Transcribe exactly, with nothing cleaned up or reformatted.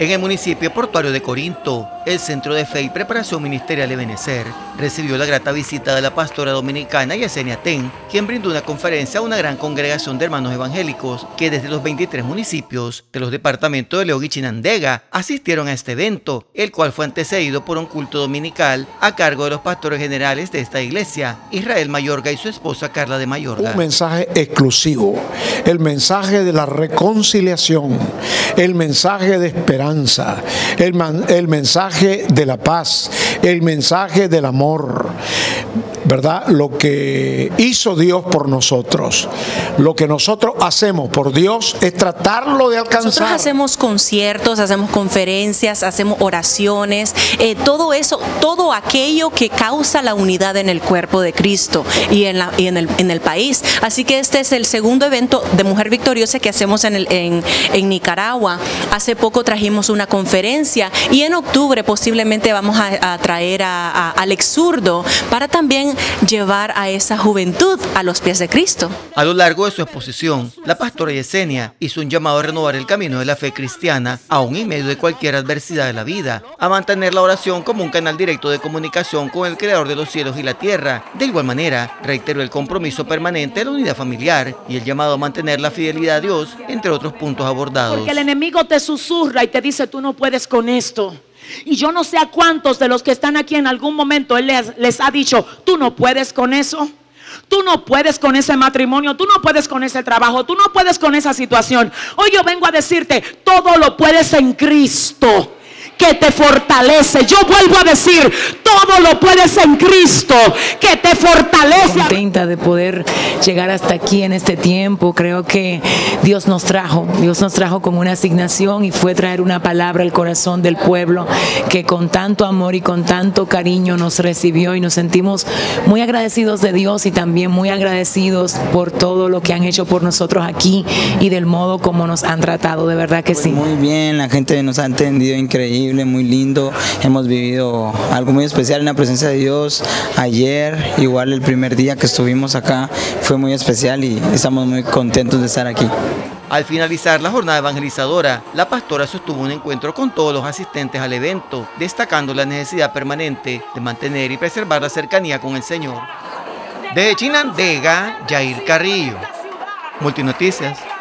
En el municipio portuario de Corinto, el Centro de Fe y Preparación Ministerial Ebenecer recibió la grata visita de la pastora dominicana Yesenia Ten, quien brindó una conferencia a una gran congregación de hermanos evangélicos que desde los veintitrés municipios de los departamentos de León y Chinandega asistieron a este evento, el cual fue antecedido por un culto dominical a cargo de los pastores generales de esta iglesia, Israel Mayorga y su esposa Carla de Mayorga. Un mensaje exclusivo, el mensaje de la reconciliación, el mensaje de esperanza, el, man, el mensaje de la paz, el mensaje del amor, ¿verdad? Lo que hizo Dios por nosotros, lo que nosotros hacemos por Dios es tratarlo de alcanzar. Nosotros hacemos conciertos, hacemos conferencias, hacemos oraciones, eh, todo eso, todo aquello que causa la unidad en el cuerpo de Cristo y en, la, y en, el, en el país. Así que este es el segundo evento de Mujer Victoriosa que hacemos en, el, en, en Nicaragua. Hace poco trajimos una conferencia y en octubre posiblemente vamos a, a traer a, a Alex Zurdo para también llevar a esa juventud a los pies de Cristo. A lo largo de su exposición, la pastora Yesenia hizo un llamado a renovar el camino de la fe cristiana, aún en medio de cualquier adversidad de la vida, a mantener la oración como un canal directo de comunicación con el Creador de los cielos y la tierra. De igual manera, reiteró el compromiso permanente de la unidad familiar y el llamado a mantener la fidelidad a Dios, entre otros puntos abordados. Porque el enemigo te susurra y te dice, tú no puedes con esto. Y yo no sé a cuántos de los que están aquí en algún momento Él les, les ha dicho, tú no puedes con eso. Tú no puedes con ese matrimonio, tú no puedes con ese trabajo, tú no puedes con esa situación. Hoy yo vengo a decirte, todo lo puedes en Cristo, que te fortalece. Yo vuelvo a decir, todo lo puedes en Cristo, que te fortalece. Contenta de poder llegar hasta aquí en este tiempo. Creo que Dios nos trajo, Dios nos trajo como una asignación y fue traer una palabra al corazón del pueblo que con tanto amor y con tanto cariño nos recibió, y nos sentimos muy agradecidos de Dios y también muy agradecidos por todo lo que han hecho por nosotros aquí y del modo como nos han tratado. De verdad que pues sí. Muy bien, la gente nos ha entendido increíble, muy lindo. Hemos vivido algo muy especial en la presencia de Dios. Ayer, igual el primer día que estuvimos acá, fue muy especial y estamos muy contentos de estar aquí. Al finalizar la jornada evangelizadora, la pastora sostuvo un encuentro con todos los asistentes al evento, destacando la necesidad permanente de mantener y preservar la cercanía con el Señor. De Chinandega, Yair Carrillo, Multinoticias.